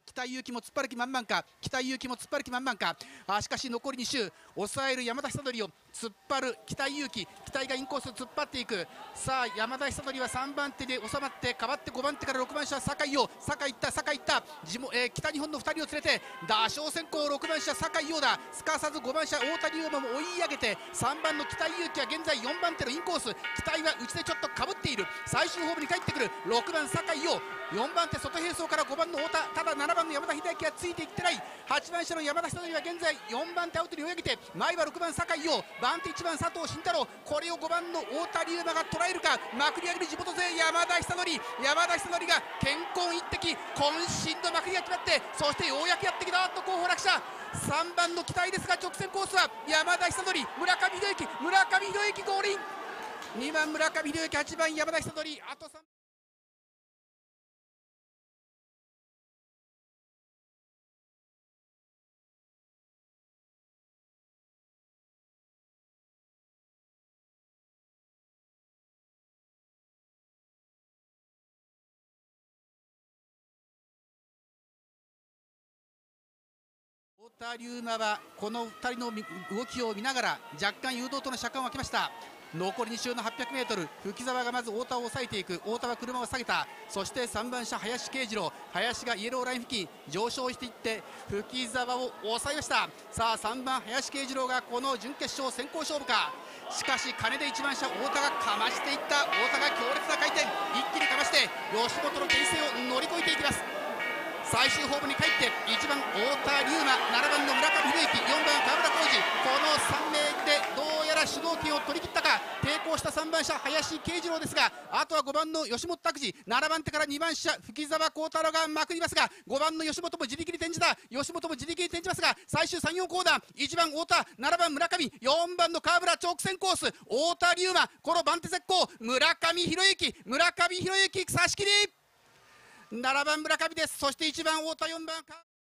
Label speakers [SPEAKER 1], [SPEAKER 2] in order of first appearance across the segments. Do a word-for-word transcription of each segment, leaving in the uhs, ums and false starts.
[SPEAKER 1] 北勇樹も突っ張る気満々か、北勇樹も突っ張る気満々か。あしかし残りに周、抑える山田久典を突っ張る北勇樹、期待がインコースを突っ張っていく。さあ山田久典はさんばん手で収まって、代わってごばん手からろくばん車酒井陽、酒井いった酒井いった地も、えー、北日本のふたりを連れて打賞先行ろくばん車酒井陽だ。すかさずごばん車大谷龍馬も追い上げて、さんばんの北勇樹は現在よんばん手のインコース、期待は内でちょっとかぶっている。最終ホームに帰ってくるろくばん酒井陽、よんばん手外並走からごばんの太田、ただななばんの山田秀明はついていってない。はちばん車の山田久典は現在よんばん手アウトに追い上げて、前はろくばん酒井陽、番手いちばん佐藤慎太郎、これをごばんの太田龍馬が捉えるか。まくり上げる地元勢山田久典、山田久典が健康一滴、渾身のまくりが決まって、そしてようやくやってきたと後方落車。さんばんの期待ですが、直線コースは山田久典、村上秀之、村上秀之合輪、にばん村上秀之、はちばん山田久典、あとさん。太田龍馬はこのふたりの動きを見ながら若干誘導との車間を空けました。残りに周の はっぴゃくメートル、吹澤がまず太田を抑えていく。太田は車を下げた。そしてさんばん車林慶次郎、林がイエローライン付近上昇していって吹澤を抑えました。さあさんばん林慶次郎がこの準決勝先行勝負か。しかし金でいちばん車太田がかましていった。太田が強烈な回転、一気にかまして吉本の牽制を乗り越えていきます。最終ホームに帰っていちばん太田龍馬、ななばんの村上秀之、よんばん河村浩二、このさん名でどうやら主導権を取り切ったか。抵抗したさんばん車林慶次郎ですが、あとはごばんの吉本拓司、ななばん手からにばん車吹澤幸太郎がまくりますが、ごばんの吉本も自力に転じた。吉本も自力に転じますが、最終さん、よんコーナー、いちばん太田、ななばん村上、よんばんの河村、直線コース太田龍馬、この番手絶好、村上博之、村上博之差し切り、ななばん村上です。そしていちばん太田、よんばんか。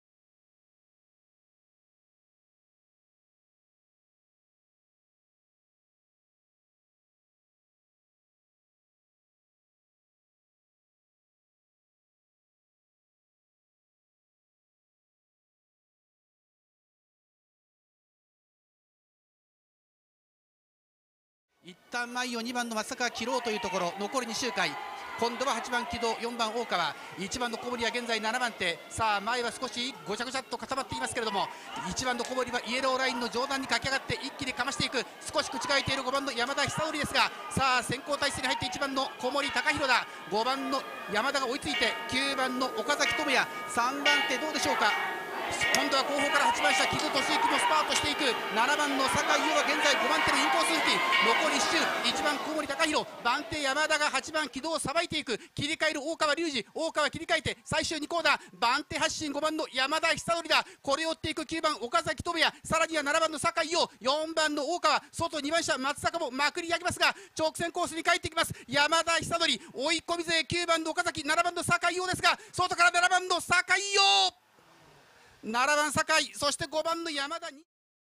[SPEAKER 1] 一旦前をにばんの松坂が切ろうというところ、残りに周回、今度ははちばん木戸、よんばん大川、いちばんの小堀は現在ななばん手。さあ前は少しごちゃごちゃっと固まっていますけれども、いちばんの小堀はイエローラインの上段に駆け上がって一気にかましていく。少し口が開いているごばんの山田久典ですが、さあ先行体制に入っていちばんの小森高弘だ。ごばんの山田が追いついてきゅうばんの岡崎智也、さんばん手どうでしょうか。今度は後方からはちばん車木戸俊之もスパートしていく。ななばんの酒井優は現在ごばん手のインコース付近、残りいっ周、いちばん小森高弘、番手山田がはちばん木戸をさばいていく。切り替える大川隆二、大川切り替えて最終にコーナー、番手発進ごばんの山田久典だ。これを追っていくきゅうばん岡崎智也、さらにはななばんの酒井優、よんばんの大川、外にばん車松坂もまくり上げますが、直線コースに帰ってきます。山田久典、追い込み勢きゅうばんの岡崎、ななばんの酒井優ですが、外からななばんの酒井優、ななばん酒井、そしてごばんの山田に。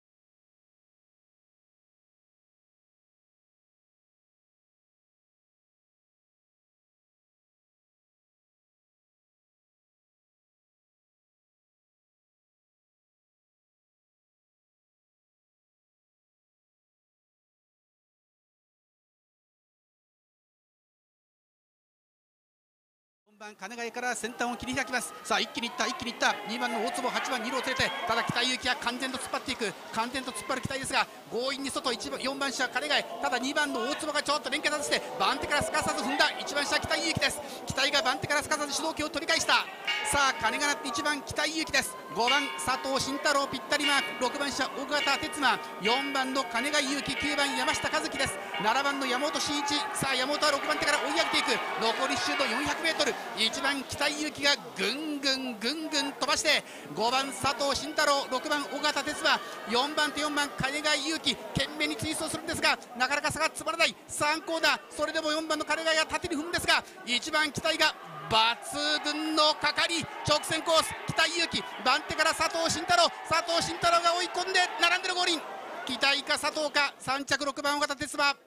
[SPEAKER 1] よんばん金貝から先端を切り開きます。さあ一気にいった、一気にいった。にばんの大坪、はちばん二郎を連れて、ただ北勇樹は完全と突っ張っていく、完全と突っ張る期待ですが、強引に外いちばんよんばん車金貝、ただにばんの大坪がちょっと連携立てて番手からすかさず踏んだ。いちばん車北勇樹です。期待が番手からすかさず主導権を取り返した。さあ鐘が鳴っていちばん北勇樹です。ごばん佐藤慎太郎ぴったりマーク、ろくばん車尾形哲馬、よんばんの金貝勇樹、きゅうばん山下和樹です。ななばんの山本真一、さあ山本はろくばん手から追い上げていく。残りいっ周のよんひゃくメートル、いちばん北勇樹がぐんぐんぐんぐん飛ばして、ごばん佐藤慎太郎、ろくばん尾形哲馬、よんばん手よんばん金貝勇樹、懸命に追走するんですが、なかなか差が詰まらない。さんコーナー、それでもよんばんの金貝が縦に踏むんですが、いちばん期待が抜群のかかり、直線コース北勇樹、番手から佐藤慎太郎、佐藤慎太郎が追い込んで並んでの合輪、期待か佐藤か、さん着ろくばん尾形哲馬。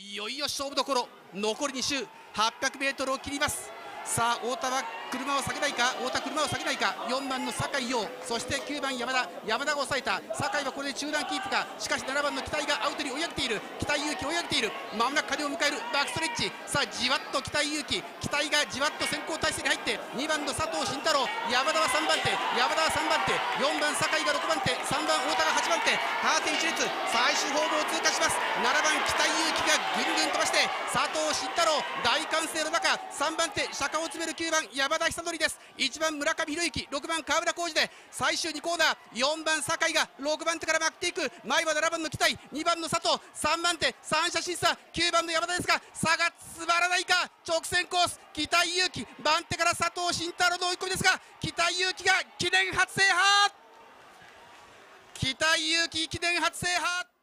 [SPEAKER 1] いよいよ勝負どころ、残りに周 はっぴゃくメートル を切ります。さあ太田は車を下げないか、太田車を下げないか。よんばんの酒井陽、そしてきゅうばん山田、山田が抑えた。酒井はこれで中段キープか。しかしななばんの期待がアウトに追い上げている。期待勇気追い上げている。まもなく鐘を迎えるバックストレッチ。さあじわっと期待勇気、期待がじわっと先行体制に入って、にばんの佐藤慎太郎、山田はさんばん手、山田はさんばん手、よんばん酒井がろくばん手、さんばん太田がはちばん手、縦一列最終ホームを通過します。ななばん期待勇気がぐんぐん飛ばして、佐藤慎太郎大歓声の中、さんばん手釈迦を詰めるきゅうばん山田久典です。いちばん村上弘之、ろくばん川村浩二で最終にコーナー、よんばん酒井がろくばん手からまくっていく。前はななばんの期待、にばんの佐藤、さんばん手三者審査、きゅうばんの山田ですが差が詰まらないか。直線コース、期待勇気番手から佐藤慎太郎の追い込みですが、期待勇気が記念初制覇、期待勇気記念初制覇。